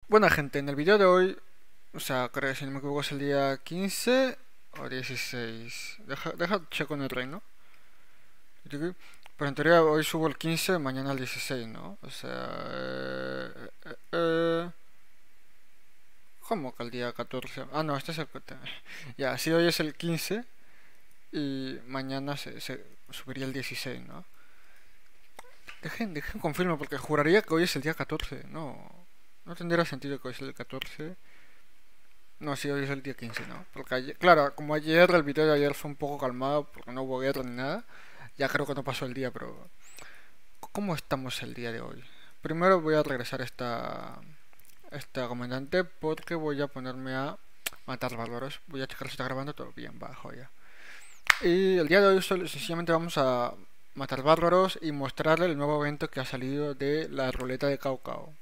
Bueno, gente, en el video de hoy, o sea, creo que si no me equivoco es el día 15 o 16. Deja checo en el reino. Pero en teoría hoy subo el 15, mañana el 16, ¿no? O sea, ¿cómo que el día 14? Ah, no, este es el... Ya, sí, hoy es el 15 y mañana se subiría el 16, ¿no? Dejen confirmo porque juraría que hoy es el día 14. No tendría sentido que hoy es el 14. No, sí, hoy es el día 15, ¿no? Porque claro, como ayer, el video de ayer fue un poco calmado porque no hubo guerra ni nada. Ya creo que no pasó el día, pero ¿cómo estamos el día de hoy? Primero voy a regresar esta comandante porque voy a ponerme a matar bárbaros. Voy a checar si está grabando todo bien, bajo ya. Y el día de hoy sencillamente vamos a matar bárbaros y mostrarle el nuevo evento que ha salido de la ruleta de Cao Cao.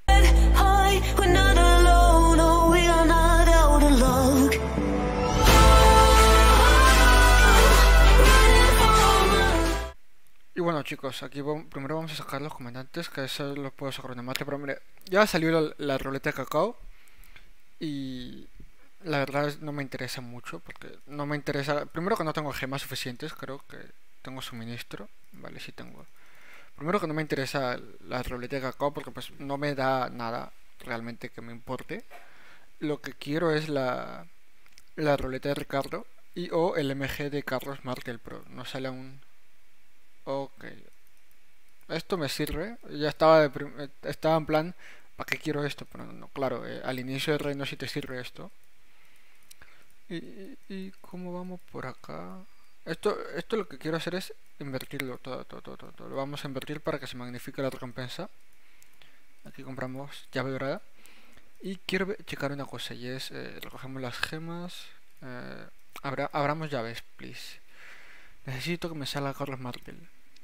Y bueno, chicos, aquí primero vamos a sacar los comandantes, que eso lo puedo sacar en mate, pero mire, ya salió la ruleta de cacao y la verdad no me interesa mucho, porque no me interesa, primero que no tengo gemas suficientes, creo que tengo suministro, vale, sí tengo. Primero que no me interesa la ruleta de cacao porque pues no me da nada realmente que me importe. Lo que quiero es la ruleta de Ricardo y o el MG de Carlos Martel Pro. No sale aún. Ok. Esto me sirve. Ya estaba en plan, ¿para qué quiero esto? Pero no, claro, al inicio del reino sí te sirve esto. ¿Y cómo vamos por acá? Esto lo que quiero hacer es invertirlo todo. Lo vamos a invertir para que se magnifique la recompensa. Aquí compramos llave dorada. Y quiero checar una cosa y es, recogemos las gemas. Abramos llaves, please. Necesito que me salga Carlos Martel.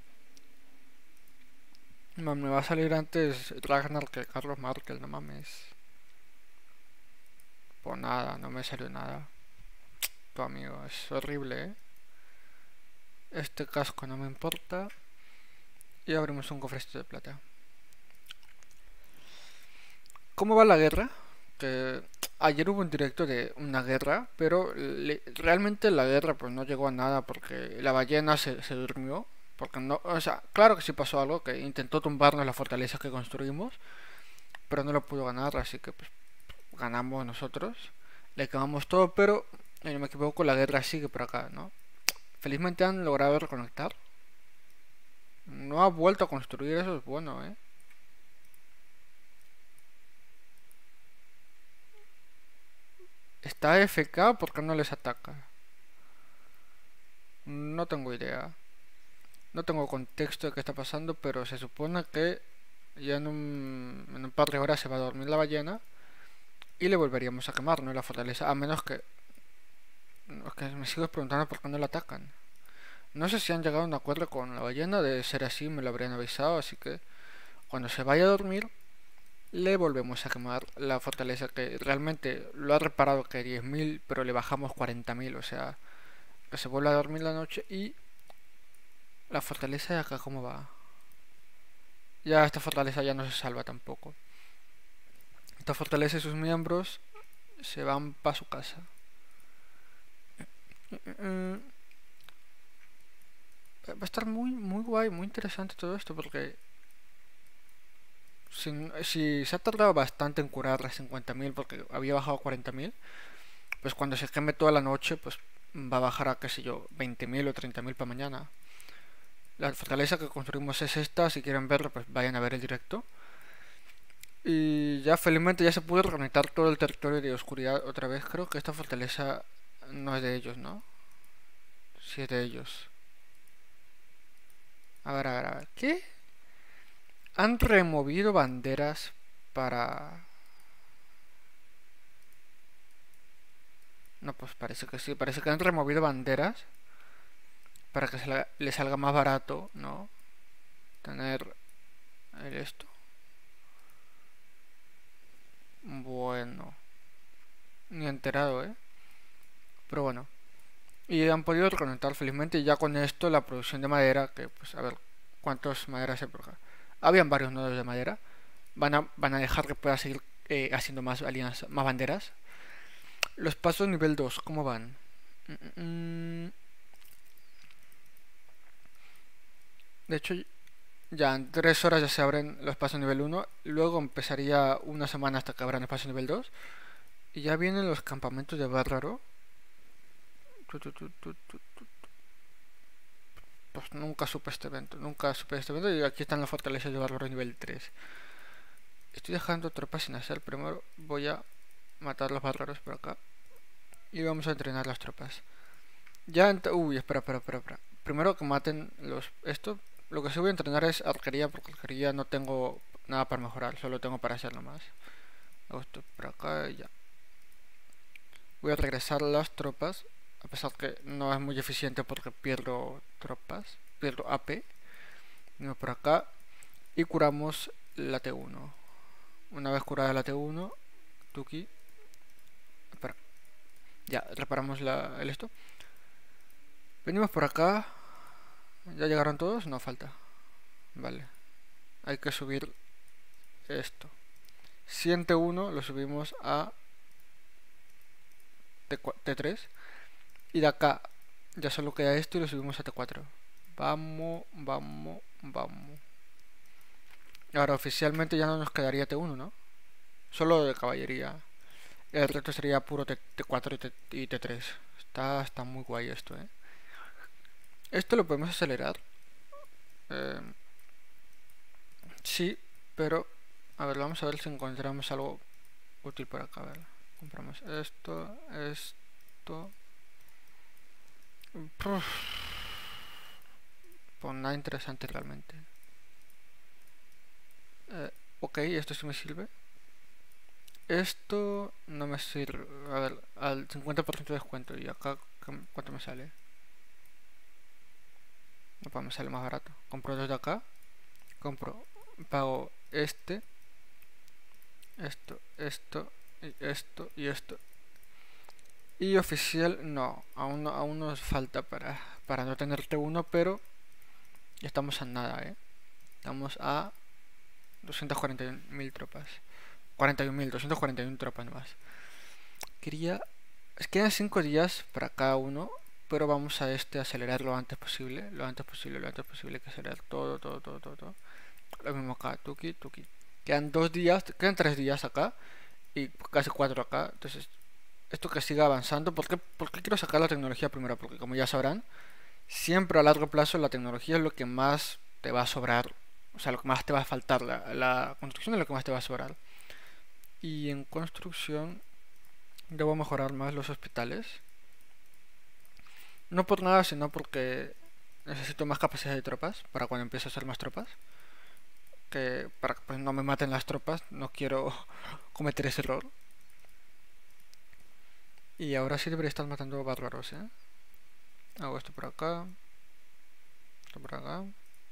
Me va a salir antes Ragnar que Carlos Martel, no mames. Pues nada, no me salió nada. Tu amigo, es horrible, ¿eh? Este casco no me importa. Y abrimos un cofrecito de plata. ¿Cómo va la guerra? Que ayer hubo un directo de una guerra, pero realmente la guerra pues no llegó a nada porque la ballena se durmió. Porque no, o sea, claro que sí pasó algo, que intentó tumbarnos la fortaleza que construimos, pero no lo pudo ganar, así que pues ganamos nosotros. Le quemamos todo, pero si no me equivoco, la guerra sigue por acá, ¿no? Felizmente han logrado reconectar. No ha vuelto a construir, eso es bueno, ¿eh? Está FK, ¿por qué no les ataca? No tengo idea. No tengo contexto de qué está pasando, pero se supone que ya en un par de horas se va a dormir la ballena y le volveríamos a quemar, ¿no? La fortaleza, a menos que... Es que me sigo preguntando por qué no la atacan. No sé si han llegado a un acuerdo con la ballena, de ser así me lo habrían avisado, así que cuando se vaya a dormir le volvemos a quemar la fortaleza, que realmente lo ha reparado que 10.000, pero le bajamos 40.000, o sea, que se vuelva a dormir la noche. Y la fortaleza de acá, ¿cómo va? Ya esta fortaleza ya no se salva tampoco. Esta fortaleza y sus miembros se van para su casa. Va a estar muy guay, muy interesante todo esto, porque si se ha tardado bastante en curar las 50.000 porque había bajado a 40.000, pues cuando se queme toda la noche, pues va a bajar a, qué sé yo, 20.000 o 30.000 para mañana. La fortaleza que construimos es esta, si quieren verlo, pues vayan a ver el directo. Y ya felizmente ya se pudo reconectar todo el territorio de oscuridad otra vez. Creo que esta fortaleza no es de ellos, ¿no? Sí es de ellos. A ver. ¿Qué? Han removido banderas para... No, pues parece que sí. Parece que han removido banderas para que le salga más barato, ¿no? Tener esto. Bueno. Ni enterado, ¿eh? Pero bueno. Y han podido reconectar felizmente. Y ya con esto la producción de madera, que pues a ver cuántas maderas se por acá. Habían varios nodos de madera. Van a dejar que pueda seguir haciendo más alianzas, más banderas. Los pasos nivel 2, ¿cómo van? De hecho, ya en 3 horas ya se abren los pasos nivel 1. Luego empezaría una semana hasta que abran el paso nivel 2. Y ya vienen los campamentos de bárbaro. Pues nunca supe este evento. Nunca supe este evento. Y aquí están las fortalezas de bárbaro nivel 3. Estoy dejando tropas sin hacer. Primero voy a matar los bárbaros por acá. Y vamos a entrenar las tropas. Ya uy, espera. Primero que maten esto. Lo que sí voy a entrenar es arquería, porque arquería no tengo nada para mejorar, solo tengo para hacer nomás. Hago esto por acá y ya. Voy a regresar las tropas, a pesar que no es muy eficiente porque pierdo tropas, pierdo AP. Venimos por acá y curamos la T1. Una vez curada la T1, Tuki. Espera. Ya, reparamos el esto. Venimos por acá. ¿Ya llegaron todos? No, falta. Vale. Hay que subir esto. 101 lo subimos a T3. Y de acá ya solo queda esto y lo subimos a T4. Vamos. Ahora oficialmente ya no nos quedaría T1, ¿no? Solo de caballería. El resto sería puro T4 y T3. Está muy guay esto, ¿eh? Esto lo podemos acelerar. Sí, pero... A ver, vamos a ver si encontramos algo útil por acá. A ver, compramos esto. Pues nada interesante realmente. Ok, esto sí me sirve. Esto no me sirve. A ver, al 50% de descuento. ¿Y acá cuánto me sale? No, pues me sale más barato. Compro desde acá. Pago esto, y esto. Y oficial, no. Aún nos falta para no tener T1, pero ya estamos a nada, Estamos a 241.000 tropas. 241 tropas más. Quedan 5 días para cada uno, pero vamos a acelerar lo antes posible. Lo antes posible hay que acelerar todo. Lo mismo acá, tuki. Quedan 2 días, quedan 3 días acá y casi 4 acá. Entonces, esto que siga avanzando. ¿Por qué quiero sacar la tecnología primero? Porque como ya sabrán, siempre a largo plazo la tecnología es lo que más te va a sobrar. O sea, lo que más te va a faltar. La construcción es lo que más te va a sobrar. Y en construcción debo mejorar más los hospitales. No por nada, sino porque necesito más capacidad de tropas para cuando empiece a hacer más tropas. Que para que pues, no me maten las tropas, no quiero cometer ese error. Y ahora sí debería estar matando bárbaros, Hago esto por acá. Esto por acá.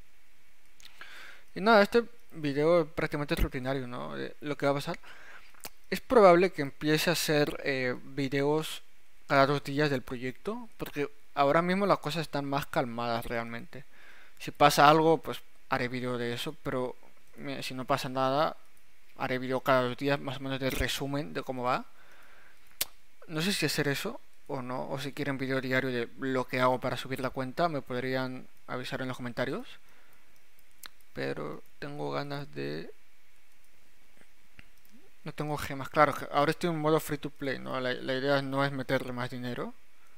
Y nada, este video prácticamente es rutinario, ¿no? Lo que va a pasar. Es probable que empiece a hacer videos cada 2 días del proyecto. Porque ahora mismo las cosas están más calmadas realmente. Si pasa algo, pues haré video de eso. Pero si no pasa nada, haré video cada 2 días más o menos de resumen de cómo va. No sé si hacer eso o no. O si quieren video diario de lo que hago para subir la cuenta, me podrían avisar en los comentarios. Pero tengo ganas de... No tengo gemas. Claro, ahora estoy en modo free to play, ¿no? La idea no es meterle más dinero.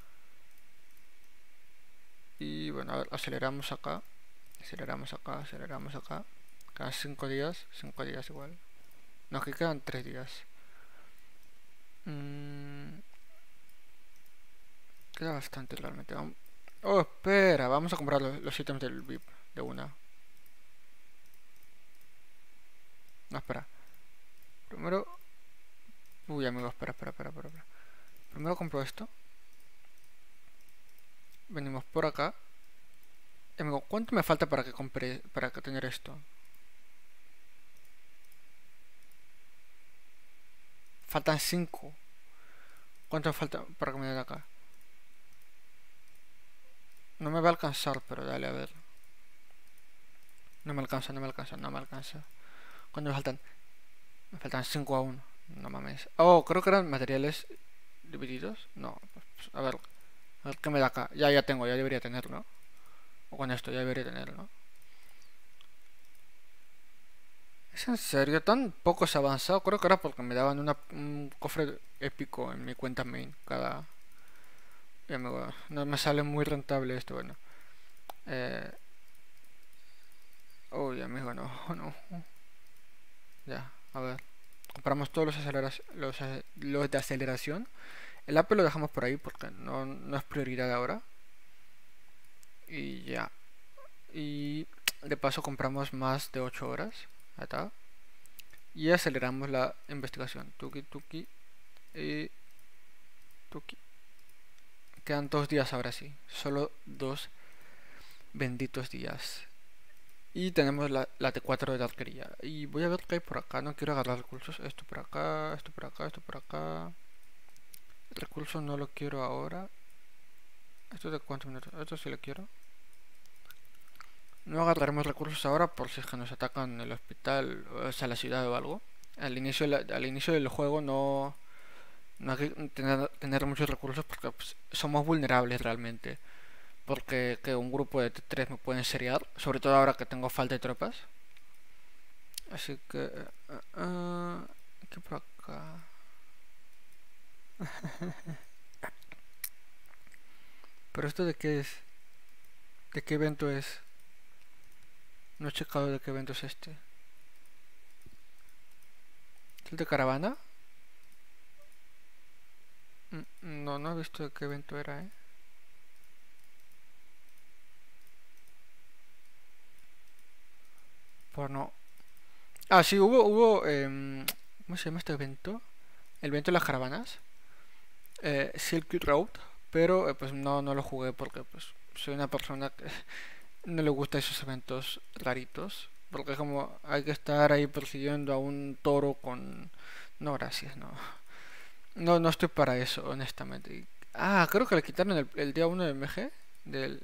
Y bueno, a ver, aceleramos acá. Aceleramos acá. Quedan 5 días. 5 días igual. No, que quedan 3 días. Queda bastante realmente. Oh, espera. Vamos a comprar los ítems del VIP de una. No, espera. Primero... Uy, amigo, espera. Primero compro esto. Venimos por acá. Amigo, ¿cuánto me falta para que compre, para que tener esto? Faltan 5. ¿Cuánto me falta para que me den acá? No me va a alcanzar, pero dale, a ver. No me alcanza. ¿Cuánto me faltan? Me faltan 5 aún. No mames. Oh, creo que eran materiales divididos. No, pues, a ver qué me da acá. Ya tengo, ya debería tener, ¿no? O con esto ya debería tener, ¿no? ¿Es en serio? ¿Tan poco se ha avanzado? Creo que era porque me daban un cofre épico en mi cuenta main. Ya no me sale muy rentable esto, bueno. Eh... Uy, amigo, no, no. Ya, a ver. Compramos todos los de aceleración. El Apple lo dejamos por ahí porque no es prioridad ahora. Y ya. Y de paso compramos más de 8 horas. Ahí está. Y aceleramos la investigación. Tuki, tuki y tuki. Quedan 2 días ahora sí. Solo 2 benditos días. Y tenemos la T4 de arquería. Y voy a ver qué hay por acá. No quiero agarrar recursos. Esto por acá, esto por acá, esto por acá. El recurso no lo quiero ahora. ¿Esto de cuántos minutos? Esto sí lo quiero. No agarraremos recursos ahora por si es que nos atacan el hospital, o sea, la ciudad o algo. Al inicio del juego no hay que tener muchos recursos porque pues, somos vulnerables realmente. Porque que un grupo de tres me pueden seriar, sobre todo ahora que tengo falta de tropas. Así que... ¿qué por acá? ¿Pero esto de qué es? ¿De qué evento es? No he checado de qué evento es este. ¿Es el de caravana? No he visto de qué evento era, Pues no. Ah, sí, ¿cómo se llama este evento? El evento de las caravanas. Silk Road. Pero pues no lo jugué porque pues soy una persona que no le gusta esos eventos raritos. Porque es como hay que estar ahí persiguiendo a un toro con... No, gracias, no. No estoy para eso, honestamente. Creo que le quitaron el día 1 de MG. Del,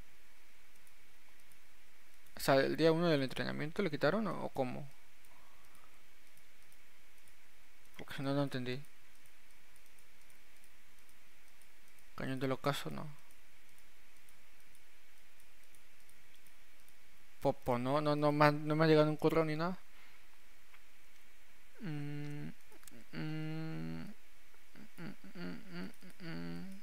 o sea, el día 1 del entrenamiento le quitaron o cómo. Porque si no, no entendí. Cañón del ocaso, no. Popo, no me ha llegado un correo ni nada. Mm, mm, mm, mm, mm.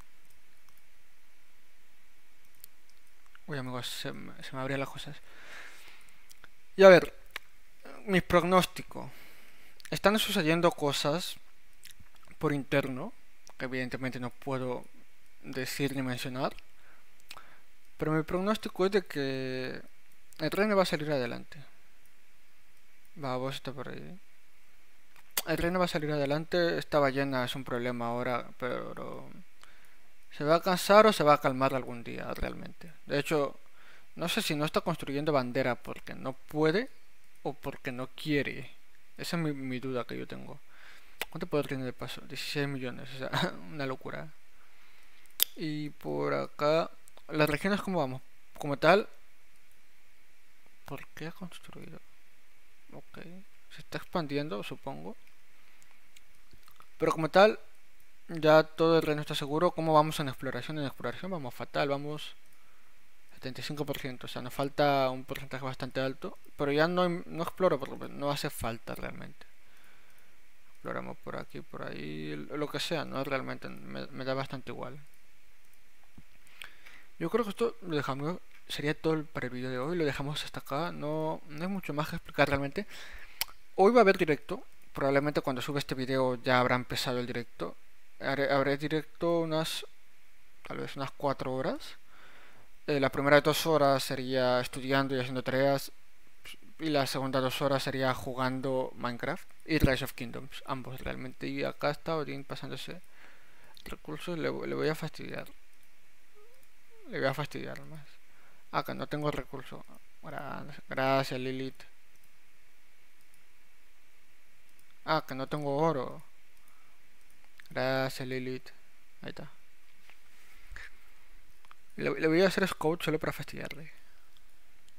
Uy, amigos, se me abrían las cosas. Y a ver, mi pronóstico. Están sucediendo cosas por interno, que evidentemente no puedo decir ni mencionar. Pero mi pronóstico es de que el reino va a salir adelante. Va, vos está por ahí. El reino va a salir adelante. Esta ballena es un problema ahora, pero se va a cansar o se va a calmar algún día realmente. De hecho, no sé si no está construyendo bandera porque no puede o porque no quiere. Esa es mi duda que yo tengo. ¿Cuánto poder tiene de paso? 16 millones, o sea, una locura. Y por acá, las regiones, ¿cómo vamos? Como tal, ¿por qué ha construido? Ok, se está expandiendo, supongo. Pero como tal, ya todo el reino está seguro. ¿Cómo vamos en exploración? En exploración vamos fatal, vamos 75%. O sea, nos falta un porcentaje bastante alto. Pero ya no exploro porque no hace falta realmente. Exploramos por aquí, por ahí, lo que sea, ¿no? Realmente me da bastante igual. Yo creo que esto lo dejamos, sería todo para el vídeo de hoy. Lo dejamos hasta acá. No hay mucho más que explicar realmente. Hoy va a haber directo. Probablemente cuando sube este video ya habrá empezado el directo. Haré directo tal vez unas 4 horas. La primera 2 horas sería estudiando y haciendo tareas. Y la segunda 2 horas sería jugando Minecraft y Rise of Kingdoms. Ambos realmente. Y acá está Odin pasándose recursos. Le voy a fastidiar. Le voy a fastidiar más. Que no tengo recursos. Gracias, Lilith. Que no tengo oro. Gracias, Lilith. Ahí está. Le voy a hacer scout solo para fastidiarle.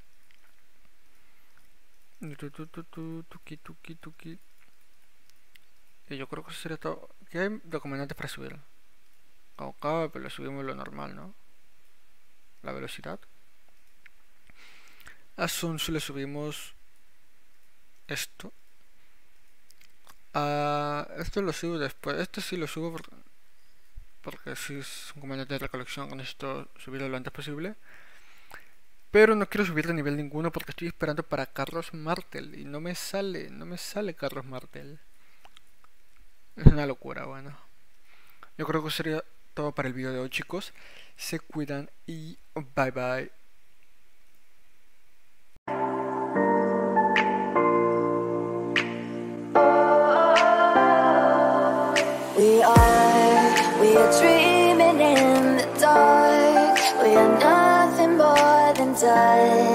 Tuki, tuki, tuki. Y yo creo que eso sería todo. ¿Qué hay recomendantes para subir? Como cada pero subimos lo normal, ¿no? La velocidad. A Sunsu le subimos esto. A esto lo subo después. Este sí lo subo porque si es un comandante de recolección, necesito subirlo lo antes posible. Pero no quiero subir de nivel ninguno porque estoy esperando para Carlos Martel. Y no me sale Carlos Martel. Es una locura, bueno. Yo creo que sería todo para el video de hoy, chicos. Se cuidan y bye bye. We are dreaming in the dark. We are nothing more than dust.